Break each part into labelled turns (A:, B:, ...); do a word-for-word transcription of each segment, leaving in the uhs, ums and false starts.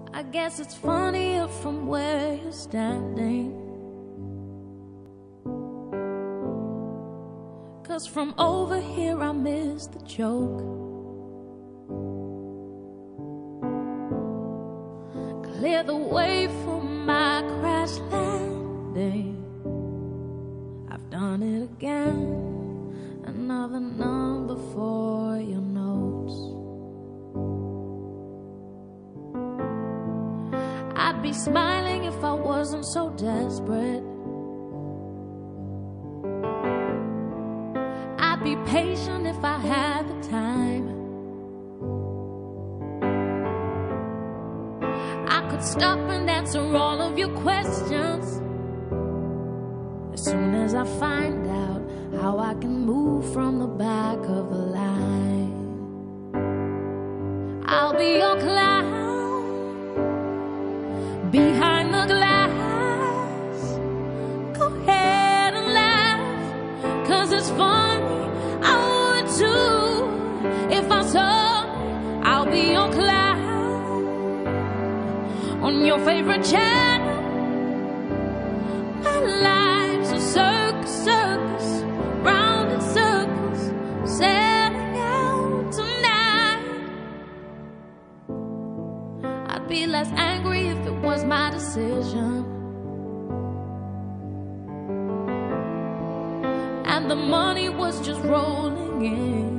A: I guess it's funnier from where you're standing, 'cause from over here I miss the joke. Clear the way for my crash landing. I've done it again. Another number for your notes. I'd be smiling if I wasn't so desperate. I'd be patient if I had the time. I could stop and answer all of your questions as soon as I find out how I can move from the back of the line. I'll be your clown behind the glass. Go ahead and laugh, 'cause it's funny, I would too. If I saw it, I'll be your clown on your favorite channel. My life's a circus, circus, round in circles, setting out tonight. I'd be less angry if it was my decision, and the money was just rolling in.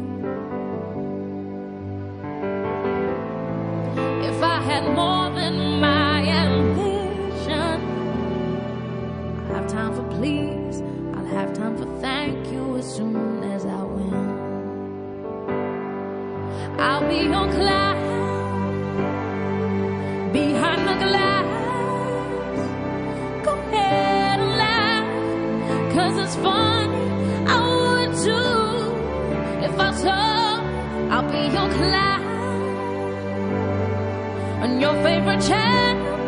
A: If I had more than my ambition, I'll have time for please, I'll have time for thank you as soon as I win. I'll be your clown behind the glass. Go ahead and laugh, 'cause it's funny, I would too. If I saw, I'll be your clown on your favorite channel.